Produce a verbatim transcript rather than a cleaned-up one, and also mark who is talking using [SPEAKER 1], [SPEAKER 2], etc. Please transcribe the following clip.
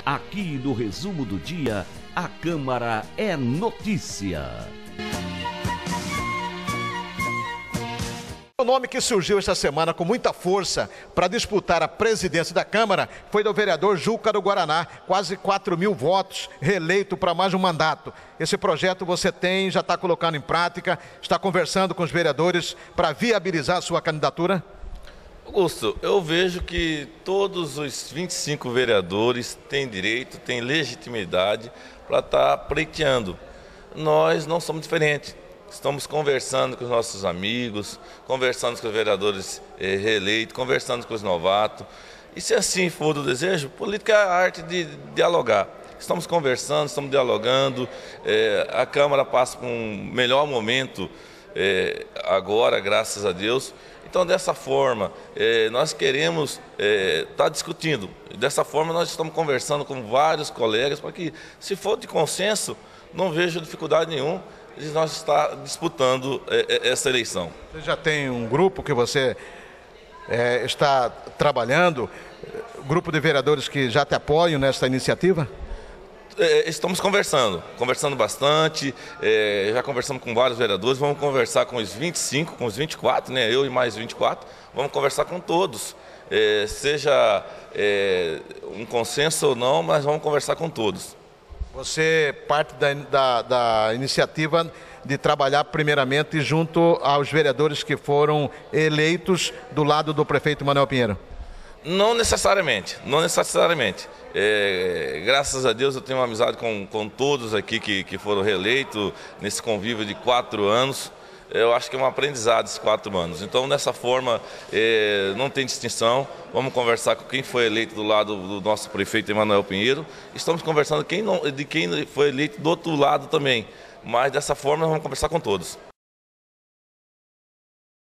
[SPEAKER 1] Aqui no resumo do dia, a Câmara é notícia.
[SPEAKER 2] O nome que surgiu esta semana com muita força para disputar a presidência da Câmara foi do vereador Juca do Guaraná, quase quatro mil votos, reeleito para mais um mandato. Esse projeto você tem, já está colocando em prática, está conversando com os vereadores para viabilizar a sua candidatura?
[SPEAKER 3] Augusto, eu vejo que todos os vinte e cinco vereadores têm direito, têm legitimidade para estar pleiteando. Nós não somos diferentes. Estamos conversando com os nossos amigos, conversando com os vereadores eh, reeleitos, conversando com os novatos. E se assim for do desejo, política é a arte de dialogar. Estamos conversando, estamos dialogando. Eh, a Câmara passa por um melhor momento eh, agora, graças a Deus. Então, dessa forma, eh, nós queremos estar eh, tá discutindo. Dessa forma, nós estamos conversando com vários colegas para que, se for de consenso, não vejo dificuldade nenhuma de nós estar disputando eh, essa eleição.
[SPEAKER 2] Você já tem um grupo que você eh, está trabalhando, grupo de vereadores que já te apoiam nessa iniciativa?
[SPEAKER 3] Estamos conversando, conversando bastante, é, já conversamos com vários vereadores, vamos conversar com os vinte e cinco, com os vinte e quatro, né, eu e mais vinte e quatro, vamos conversar com todos, é, seja é, um consenso ou não, mas vamos conversar com todos.
[SPEAKER 2] Você parte da, da, da iniciativa de trabalhar primeiramente junto aos vereadores que foram eleitos do lado do prefeito Manuel Pinheiro?
[SPEAKER 3] Não necessariamente, não necessariamente. É, graças a Deus eu tenho uma amizade com, com todos aqui que, que foram reeleitos nesse convívio de quatro anos. Eu acho que é um aprendizado esses quatro anos. Então, dessa forma, é, não tem distinção. Vamos conversar com quem foi eleito do lado do nosso prefeito Manuel Pinheiro. Estamos conversando quem não, de quem foi eleito do outro lado também. Mas, dessa forma, vamos conversar com todos.